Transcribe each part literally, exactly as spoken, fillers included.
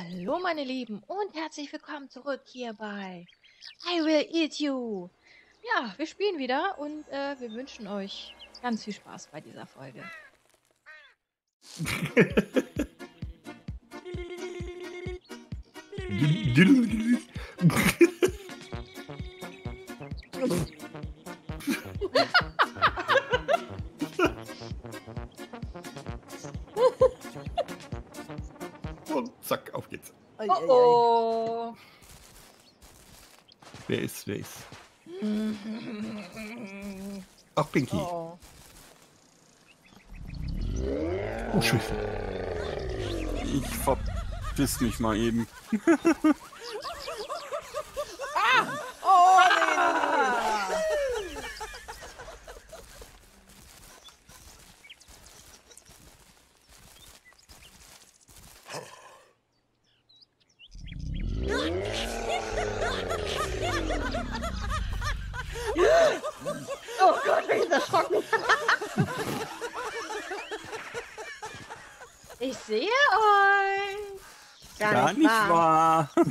Hallo meine Lieben und herzlich willkommen zurück hier bei I Will Eat You. Ja, wir spielen wieder und äh, wir wünschen euch ganz viel Spaß bei dieser Folge. Und zack, auf geht's. Oh oh. Wer ist, wer ist? Ach, Pinky. Oh. Oh, Schüsse. Ich verpiss mich mal eben. Ah! Oh, nee, nee. Oh Gott, bin ich erschrocken. Ich sehe euch. Gar, Gar nicht wahr. wahr.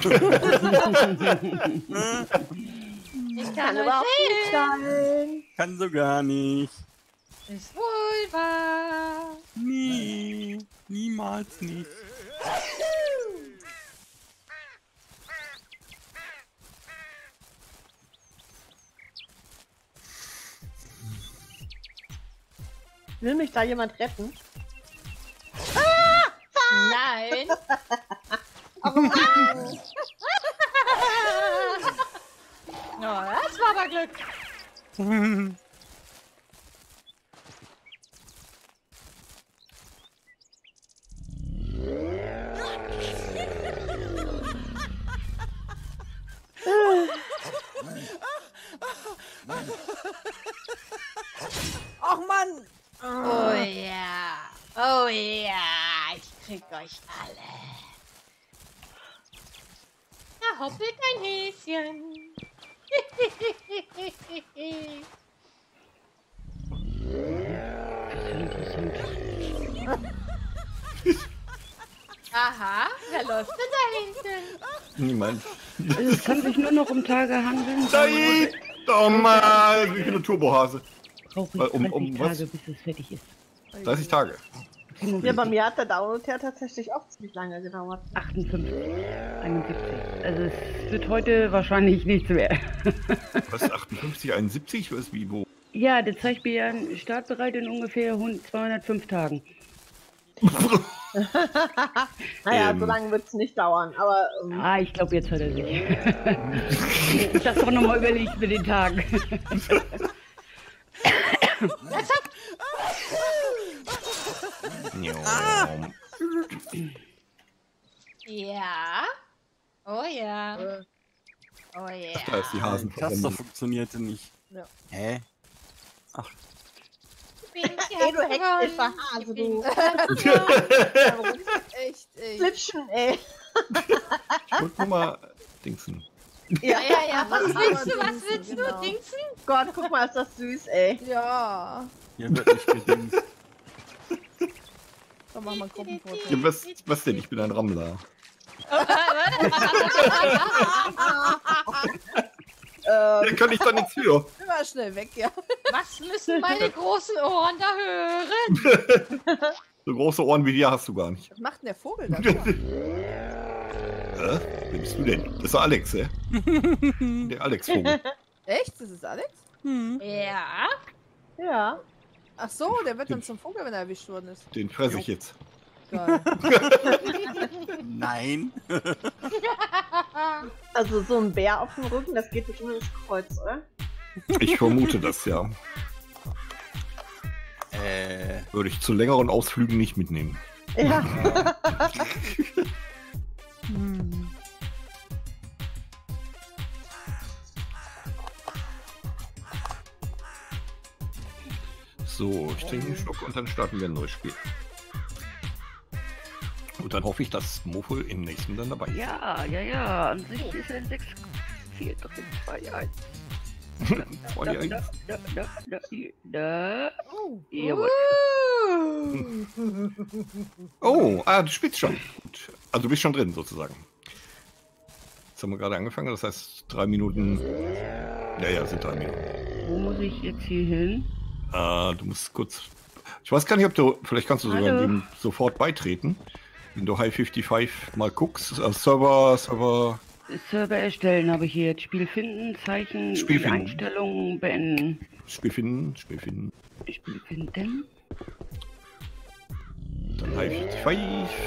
Ich kann euch sehen. Kann so gar nicht. Ist wohl wahr. Nee, niemals nicht. Will mich da jemand retten? Ah, nein! Oh, das war aber Glück. Ach Mann! Oh ja, oh ja, ich krieg euch alle. Da hoppelt ein Häschen. Aha, wer läuft denn da hinten? Niemand. Also es kann sich nur noch um Tage handeln. Nein! Doch mal! Ich bin ein Turbohase. Brauche Weil ich um- dreißig um was? Tage, bis es fertig ist. dreißig Tage. Ja, bei mir hat der Download ja tatsächlich auch ziemlich lange gedauert. achtundfünfzig, einundsiebzig. Also es wird heute wahrscheinlich nichts mehr. Was? achtundfünfzig, einundsiebzig? Was, wie, wo? Ja, der zeigt mir ja einen Startbereit in ungefähr zweihundertfünf Tagen. Naja, Ähm. so lange wird es nicht dauern, aber ähm, Ah, ich glaube, jetzt hat er sich. Ich das doch nochmal überlegt mit den Tagen. Ja. Oh ja. Oh ja. Da ist die Hasen. Taster funktionierte nicht. Ja. Hä? Ach, Pinky ey, du hat hektischer gewonnen. Hase, du. Echt, ey. Flitschen, ey. Und nur mal Dingsen. Ja, ja, ja. Was willst du, was Dingsen, willst du, genau. Dingsen? Gott, guck mal, ist das süß, ey. Ja. hier wird nicht gedingst. Komm, mach mal ein Gruppenfoto. Ja, was, was denn? Ich bin ein Rammler. Ähm, Da kann ich doch nichts für. Immer schnell weg, ja. Was müssen meine großen Ohren da hören? So große Ohren wie dir hast du gar nicht. Was macht denn der Vogel da? Hä? Wer bist du denn? Das ist der Alex, hä? Der Alex-Vogel. Echt? Das ist Alex? Ja. ja. Ach so, der wird dann zum Vogel, wenn er erwischt worden ist. Den fresse ich jetzt. Geil. Nein. Also so ein Bär auf dem Rücken, das geht bestimmt ins Kreuz, oder? Ich vermute das, ja. Äh. Würde ich zu längeren Ausflügen nicht mitnehmen. Ja. So, ich trinke einen Schluck und dann starten wir ein neues Spiel. Und dann hoffe ich, dass Mofo im nächsten dann dabei ist. Ja, ja, ja. An sich ist er sechs, vier, drei, zwei, eins. Zwei, eins. Da, da, da, da. Oh. Jawohl. Oh, ah, du spielst schon. Gut. Also du bist schon drin, sozusagen. Jetzt haben wir gerade angefangen, das heißt drei Minuten. Ja, ja, sind drei Minuten. Wo muss ich jetzt hier hin? Äh, du musst kurz. Ich weiß gar nicht, ob du. Vielleicht kannst du sogar Hallo. dem sofort beitreten. Wenn du High fünfundfünfzig mal guckst. Äh, Server, Server. Server erstellen habe ich hier jetzt. Spiel finden, Zeichen, Spiel die finden. Einstellungen beenden. Spiel finden, Spiel finden. Spiel finden. Dann High fünfundfünfzig.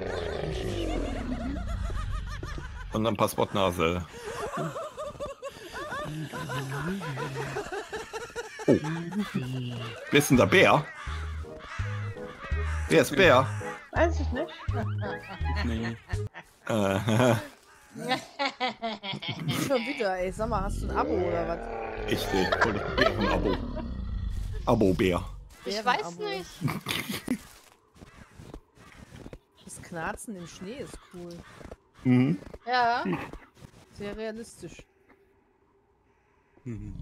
Und dann Passwort Nase. Oh. Wer ist denn da? Bär? Wer ist Bär? Weiß ich nicht. Nee. Äh, Schon wieder, ey. Sag mal, hast du ein Abo oder was? ich sehe voll das Bären-Abo. Abo-Bär. Ich Bärenabo. weiß nicht. Das Knarzen im Schnee ist cool. Mhm. Ja. Sehr realistisch. Mhm.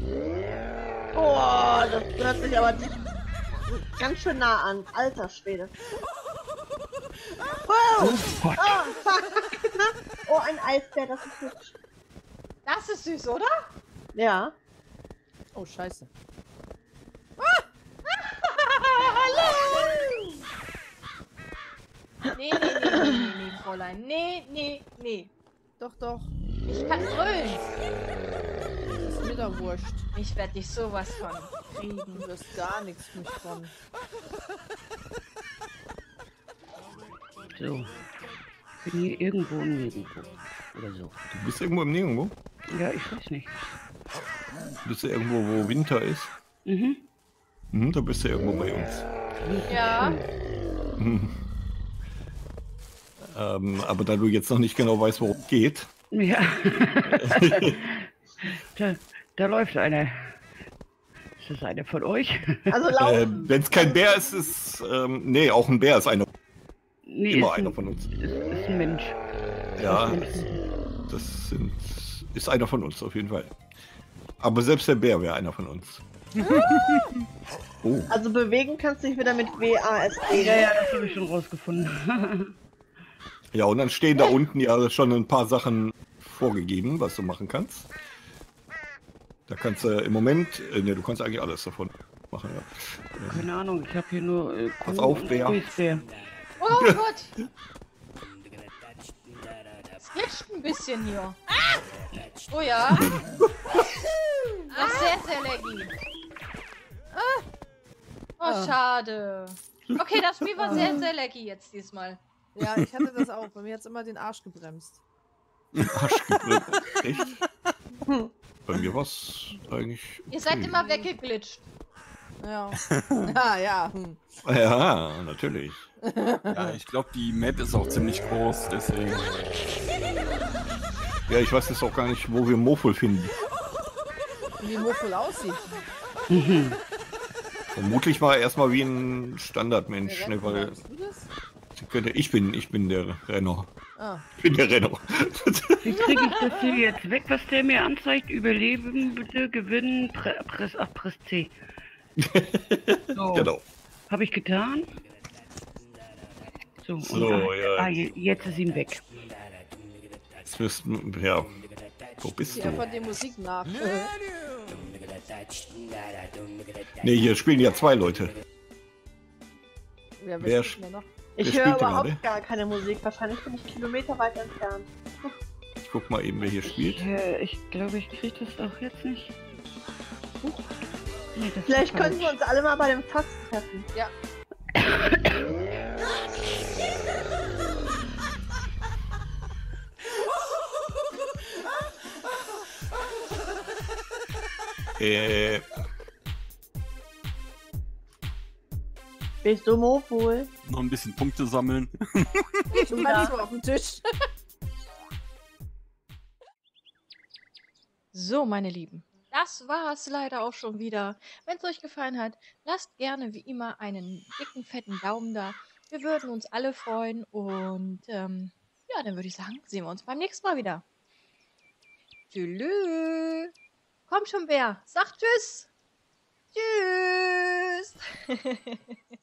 Oh, das hört sich aber ganz schön nah an. Alter Schwede. Wow. Oh Gott. Oh, fuck. Oh, ein Eisbär, das ist hübsch. Das ist süß, oder? Ja. Oh, scheiße. Nee, nee, nee, nee, nee, nee, Fräulein. Nee, nee, nee. Doch, doch. Ich kann brüllen. Ist mir da wurscht. Ich werde dich sowas von kriegen. Du wirst gar nichts mich von. So. Bin hier irgendwo im Nirgendwo. Oder so. Du bist irgendwo im Nirgendwo? Ja, ich weiß nicht. Bist du irgendwo, wo Winter ist? Mhm. Mhm, da bist du irgendwo bei uns. Ja. Mhm. Ähm, aber da du jetzt noch nicht genau weißt, worum es geht. Ja. da, da läuft einer. Ist das einer von euch? Also Äh, laufen. Wenn es kein Bär ist, ist. Ähm, nee, auch ein Bär ist einer. Nee, Immer ist einer ein, von uns. Ist, ist ein Mensch. Ja, das sind, ist einer von uns auf jeden Fall. Aber selbst der Bär wäre einer von uns. Oh, Also bewegen kannst du dich wieder mit W A S D. Ja, ja, das habe ich schon rausgefunden. ja, und dann stehen da unten ja schon ein paar Sachen vorgegeben, was du machen kannst. Da kannst du im Moment, äh, ne, du kannst eigentlich alles davon machen. Ja. Keine Ahnung, ich habe hier nur äh, Pass Kuh auf, und Bär. Grüßbär. Oh Gott. Es glitscht ein bisschen hier. Oh ja. Das ist sehr, sehr laggy. Oh, Ah. schade. Okay, das Spiel war sehr, sehr laggy jetzt diesmal. Ja, ich hatte das auch. Bei mir hat es immer den Arsch gebremst. Arsch gebrüllt. Echt? Bei mir war es eigentlich. Ihr seid okay. immer weggeglitscht. Ja. Ja, ja. Hm. Ja, natürlich. Ja, ich glaube, die Map ist auch ziemlich groß, deswegen. Ja, ich weiß jetzt auch gar nicht, wo wir Moful finden. Wie Mofel aussieht. Vermutlich war er erstmal wie ein Standardmensch, Der ne, Renner, weil bist du das? sie könnte, ich bin, ich bin der Renner. Ah. Ich bin der Renner. Wie kriege ich das hier jetzt weg, was der mir anzeigt? Überleben, bitte, gewinnen, Pre Press, ach, Press C. So, Genau. habe ich getan. So, und So, ah, ja. ah, je- jetzt ist ihm weg. Jetzt müssten, ja, wo bist Die du? einfach die Musik nach. Ne, hier spielen ja zwei Leute. Ja, Wer wer sch- spielt denn noch? Ich Wer höre spielt überhaupt gerade? gar keine Musik. Wahrscheinlich bin ich Kilometer weit entfernt. Ich guck mal eben, wer hier spielt. Ich, äh, ich glaube, ich kriege das auch jetzt nicht. Huch. Nee, das ist Vielleicht falsch. können wir uns alle mal bei dem Fass treffen. Ja. Äh, Bist du Moful? Noch ein bisschen Punkte sammeln. Ich ja. So auf dem Tisch. So, meine Lieben, das war's leider auch schon wieder. Wenn es euch gefallen hat, lasst gerne wie immer einen dicken, fetten Daumen da. Wir würden uns alle freuen und ähm, ja, dann würde ich sagen, sehen wir uns beim nächsten Mal wieder. Tschüss. Komm schon, Bär. Sag Tschüss. Tschüss.